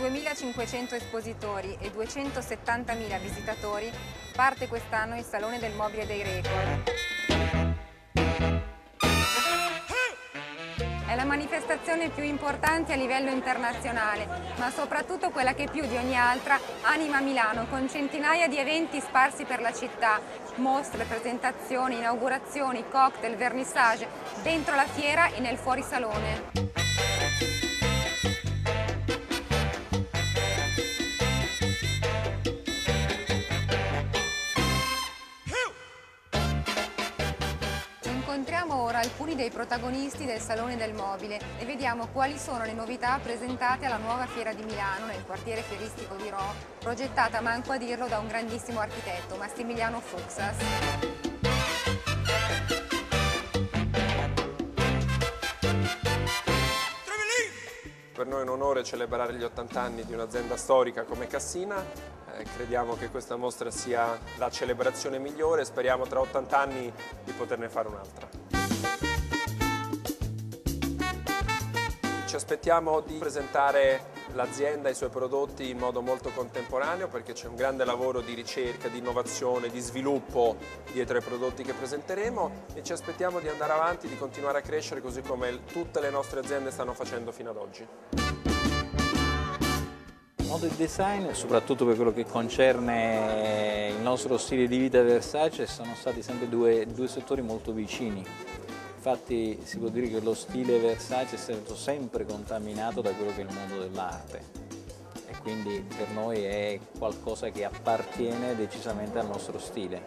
2.500 espositori e 270.000 visitatori parte quest'anno il Salone del Mobile dei Record. È la manifestazione più importante a livello internazionale, ma soprattutto quella che più di ogni altra anima Milano, con centinaia di eventi sparsi per la città, mostre, presentazioni, inaugurazioni, cocktail, vernissage, dentro la fiera e nel fuorisalone. Incontriamo ora alcuni dei protagonisti del Salone del Mobile e vediamo quali sono le novità presentate alla nuova fiera di Milano nel quartiere fieristico di Rho, progettata, manco a dirlo, da un grandissimo architetto, Massimiliano Fuxas. Per noi è un onore celebrare gli 80 anni di un'azienda storica come Cassina. Crediamo che questa mostra sia la celebrazione migliore e speriamo tra 80 anni di poterne fare un'altra. Ci aspettiamo di presentare l'azienda e i suoi prodotti in modo molto contemporaneo, perché c'è un grande lavoro di ricerca, di innovazione, di sviluppo dietro ai prodotti che presenteremo, e ci aspettiamo di andare avanti, di continuare a crescere così come tutte le nostre aziende stanno facendo fino ad oggi. Modo e design, soprattutto per quello che concerne il nostro stile di vita Versace, sono stati sempre due settori molto vicini. Infatti si può dire che lo stile Versace è stato sempre contaminato da quello che è il mondo dell'arte e quindi per noi è qualcosa che appartiene decisamente al nostro stile.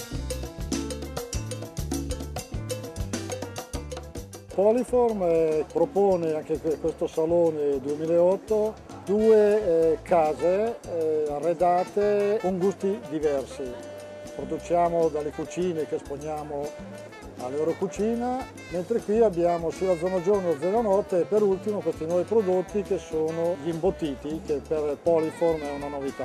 Polyform propone anche questo Salone 2008 due case arredate con gusti diversi. Produciamo dalle cucine che esponiamo all'Eurocucina, mentre qui abbiamo sia la zona giorno che la zona notte e per ultimo questi nuovi prodotti che sono gli imbottiti, che per Polyform è una novità.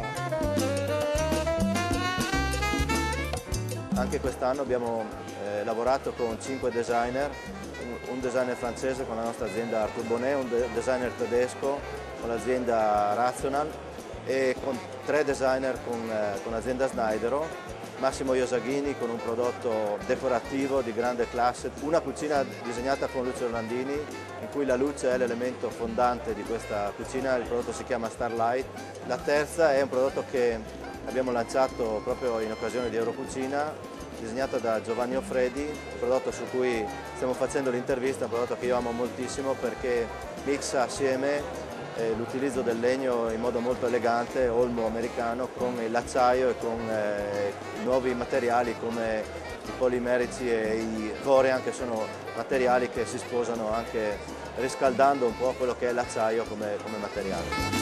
Anche quest'anno abbiamo lavorato con 5 designer, un designer francese con la nostra azienda Arthur Bonnet, un designer tedesco con l'azienda Rational e con 3 designer con l'azienda Snydero, Massimo Iosaghini con un prodotto decorativo di grande classe, una cucina disegnata con Lucio Orlandini in cui la luce è l'elemento fondante di questa cucina, il prodotto si chiama Starlight. La terza è un prodotto che abbiamo lanciato proprio in occasione di Eurocucina, disegnato da Giovanni Offredi, un prodotto su cui stiamo facendo l'intervista, un prodotto che io amo moltissimo perché mixa assieme l'utilizzo del legno in modo molto elegante, olmo americano, con l'acciaio e con nuovi materiali come i polimerici e i Corian, che sono materiali che si sposano anche riscaldando un po' quello che è l'acciaio come materiale.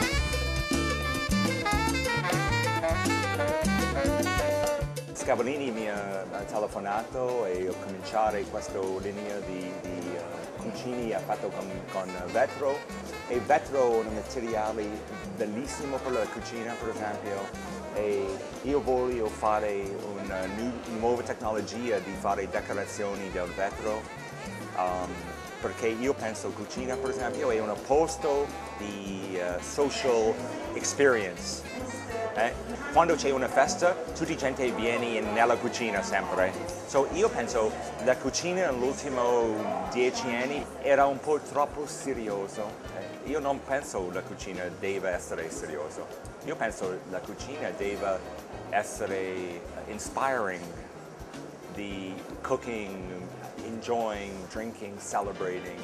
Scavolini mi ha telefonato e ho cominciato questa linea di cucine fatto con vetro, e vetro è un materiale bellissimo per la cucina, per esempio, e io voglio fare una nuova tecnologia di fare decorazioni del vetro, perché io penso che cucina, per esempio, è un posto di social experience. Quando c'è una festa, tutta la gente viene nella cucina sempre. Io penso che la cucina negli ultimi 10 anni era un po' troppo serioso. Io non penso che la cucina deve essere seriosa. Io penso che la cucina deve essere inspiring, di cooking, enjoying, drinking, celebrating.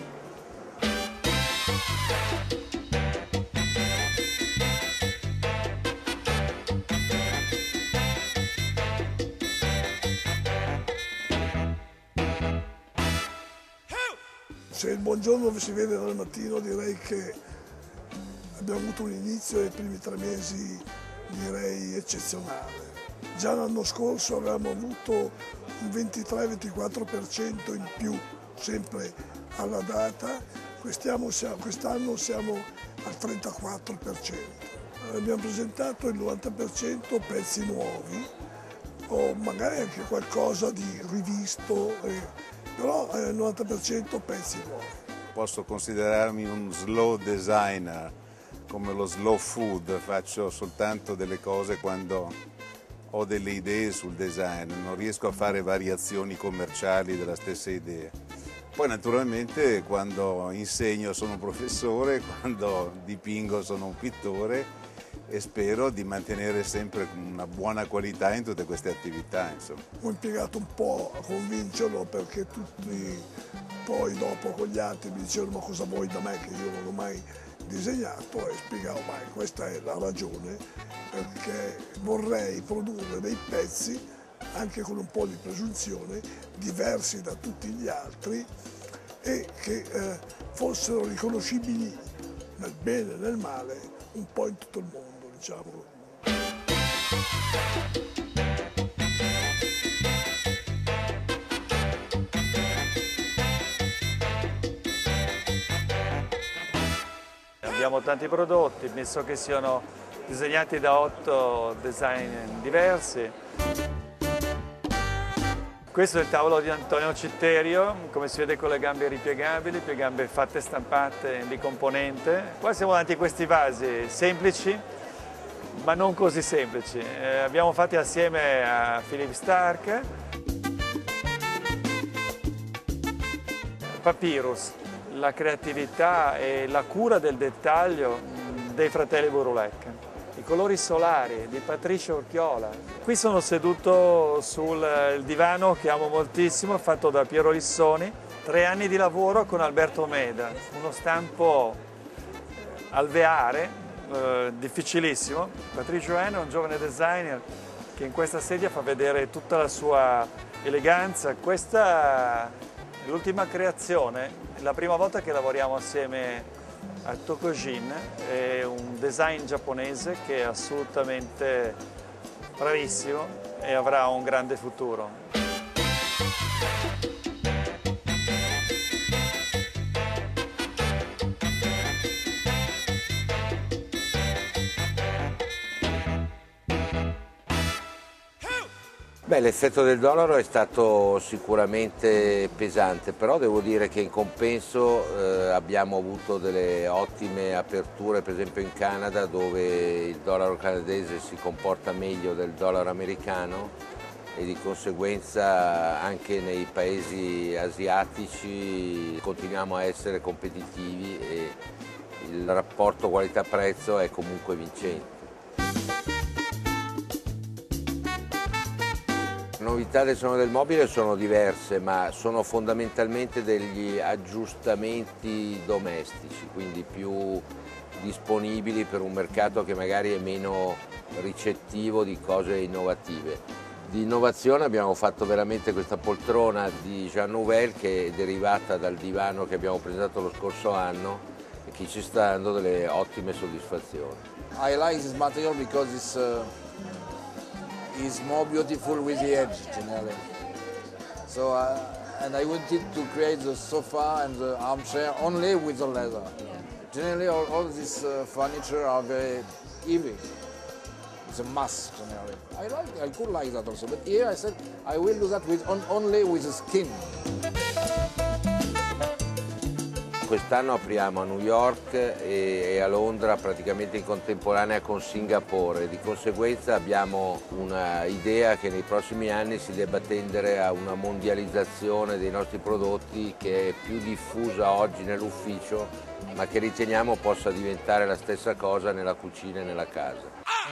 Se il buongiorno si vede dal mattino, direi che abbiamo avuto un inizio ai primi 3 mesi direi eccezionale. Già l'anno scorso avevamo avuto un 23-24% in più, sempre alla data, quest'anno siamo al 34%. Abbiamo presentato il 90% pezzi nuovi o magari anche qualcosa di rivisto, però il 90% pezzi nuovi. Posso considerarmi un slow designer come lo slow food, faccio soltanto delle cose quando ho delle idee sul design, non riesco a fare variazioni commerciali della stessa idea. Poi naturalmente quando insegno sono un professore, quando dipingo sono un pittore e spero di mantenere sempre una buona qualità in tutte queste attività. Insomma. Ho impiegato un po' a convincerlo perché tutti poi dopo con gli altri mi dicevano ma cosa vuoi da me che io non ho mai disegnato e spiegavo ma questa è la ragione perché vorrei produrre dei pezzi anche con un po' di presunzione diversi da tutti gli altri e che fossero riconoscibili nel bene e nel male un po' in tutto il mondo, diciamo. Abbiamo tanti prodotti, penso che siano disegnati da 8 design diversi. Questo è il tavolo di Antonio Citterio, come si vede con le gambe ripiegabili, le gambe fatte stampate di componente. Qua siamo davanti a questi vasi semplici, ma non così semplici. Abbiamo fatti assieme a Philip Stark. Papyrus, la creatività e la cura del dettaglio dei fratelli Burulek. I colori solari di Patricio Urchiola. Qui sono seduto sul divano che amo moltissimo, fatto da Piero Lissoni. 3 anni di lavoro con Alberto Meda, uno stampo alveare, difficilissimo. Patricio è un giovane designer che in questa sedia fa vedere tutta la sua eleganza. Questa è l'ultima creazione, è la prima volta che lavoriamo assieme a Tokojin, è un design giapponese che è assolutamente bravissimo e avrà un grande futuro. Beh, l'effetto del dollaro è stato sicuramente pesante, però devo dire che in compenso abbiamo avuto delle ottime aperture, per esempio in Canada, dove il dollaro canadese si comporta meglio del dollaro americano e di conseguenza anche nei paesi asiatici continuiamo a essere competitivi e il rapporto qualità-prezzo è comunque vincente. Le novità del Salone del Mobile sono diverse, ma sono fondamentalmente degli aggiustamenti domestici, quindi più disponibili per un mercato che magari è meno ricettivo di cose innovative. Di innovazione abbiamo fatto veramente questa poltrona di Jean Nouvel che è derivata dal divano che abbiamo presentato lo scorso anno e che ci sta dando delle ottime soddisfazioni. I like this material because it's more beautiful with the edge generally. So and I wanted to create the sofa and the armchair only with the leather. Generally all this furniture are very heavy. It's a mass generally. I could like that also, but here I said I will do that with only with the skin. Quest'anno apriamo a New York e a Londra praticamente in contemporanea con Singapore, di conseguenza abbiamo un'idea che nei prossimi anni si debba tendere a una mondializzazione dei nostri prodotti che è più diffusa oggi nell'ufficio, ma che riteniamo possa diventare la stessa cosa nella cucina e nella casa.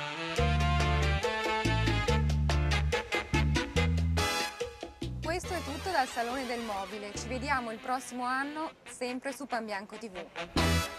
Questo è tutto dal Salone del Mobile, ci vediamo il prossimo anno sempre su Panbianco TV.